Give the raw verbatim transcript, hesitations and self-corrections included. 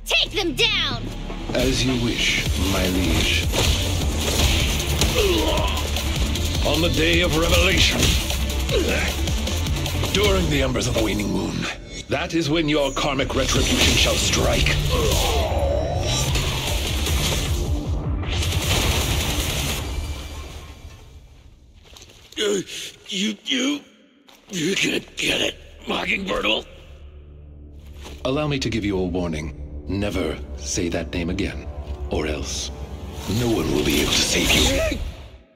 Take them down! As you wish, my liege. On the day of revelation, during the embers of the waning moon, that is when your karmic retribution shall strike. Uh, you, you, you can't get it, Mockingbird. Allow me to give you a warning. Never say that name again, or else no one will be able to save you.